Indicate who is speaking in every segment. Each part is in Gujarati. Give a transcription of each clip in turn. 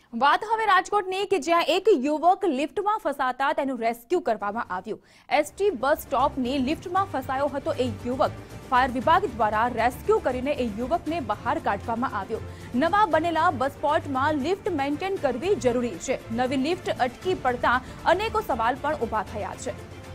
Speaker 1: વાત હવે રાજકોટની કે જ્યાં એક યુવક લિફ્ટમાં ફસાતા તેનું રેસ્ક્યુ કરવામાં આવ્યું। એસટી બસ સ્ટોપની લિફ્ટમાં ફસાયો હતો એ યુવક ફાયર વિભાગ દ્વારા રેસ્ક્યુ કરીને એ યુવકને બહાર કાઢવામાં આવ્યો। નવા બનેલા બસ સ્પોટમાં લિફ્ટ મેન્ટેન કરવી જરૂરી છે। નવી લિફ્ટ અટકી પડતા અનેકો સવાલ પણ ઊભા થયા છે।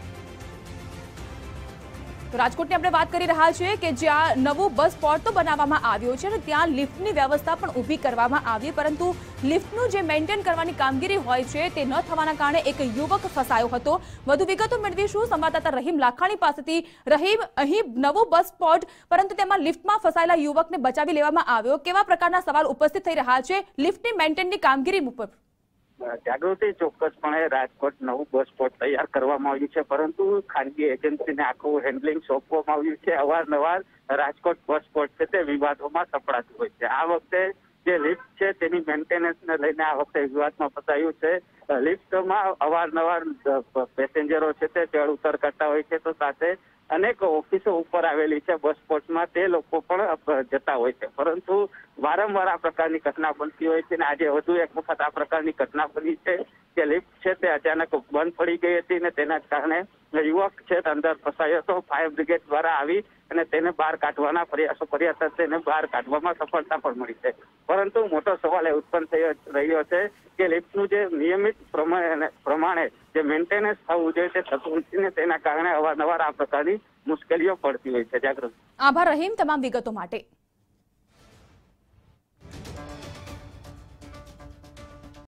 Speaker 1: તો રાજકોટની આપણે વાત કરી રહ્યા છીએ કે જ્યાં નવું બસ સ્પોટ તો બનાવવામાં આવ્યો છે અને ત્યાં લિફ્ટની વ્યવસ્થા પણ ઊભી કરવામાં આવી, પરંતુ લિફ્ટનું જે મેન્ટેન કરવાની કામગીરી હોય છે તે ન થવાના કારણે એક યુવક ફસાયો હતો। વધુ વિગતો મેળવીશું સંવાદદાતા રહીમ લાખાણી પાસેથી। રહીમ, અહીં નવો બસ સ્પોટ પરંતુ તેમાં લિફ્ટમાં ફસાયેલા યુવકને બચાવી લેવામાં આવ્યો। કેવા પ્રકારના સવાલ ઉપસ્થિત થઈ રહ્યા છે લિફ્ટની મેન્ટેનની કામગીરી ઉપર?
Speaker 2: જાગૃતિ, ચોક્કસપણે રાજકોટ નવું બસ સ્પોટ તૈયાર કરવામાં આવ્યું છે, પરંતુ ખાનગી એજન્સીને આખું હેન્ડલિંગ સોંપવામાં આવ્યું છે। અવારનવાર રાજકોટ બસ સ્પોટ છે તે વિવાદોમાં સપડાતું હોય છે। આ વખતે જે લિફ્ટ છે તેની મેન્ટેનન્સને લઈને આ વખતે વિવાદમાં ફસાયું છે। લિફ્ટમાં અવારનવાર પેસેન્જરો છે તે ચઢ ઉતર કરતા હોય છે, તો સાથે અનેક ઓફિસો ઉપર આવેલી છે બસ સ્પોટમાં, તે લોકો પણ જતા હોય છે, પરંતુ વારંવાર આ પ્રકારની ઘટના બનતી હોય છે। અને આજે વધુ એક વખત આ પ્રકારની ઘટના બની છે કે લિફ્ટ છે તે અચાનક બંધ પડી ગઈ હતી ને તેના કારણે યુવક છે અંદર ફસાયો હતો। ફાયર બ્રિગેડ દ્વારા આવી અને તેને બહાર કાઢવાના પ્રયાસો કર્યા હતા, તેને બહાર કાઢવામાં સફળતા પણ મળી છે, પરંતુ મોટો સવાલ એ ઉત્પન્ન થઈ રહ્યો છે કે લિફ્ટનું જે નિયમિત પ્રમાણે જે મેન્ટેનન્સ થવું જોઈએ તે થતું નથી ને તેના કારણે અવારનવાર આ પ્રકારની મુશ્કેલીઓ પડતી હોય છે। જાગૃત,
Speaker 1: આભાર રહીમ તમામ વિગતો માટે।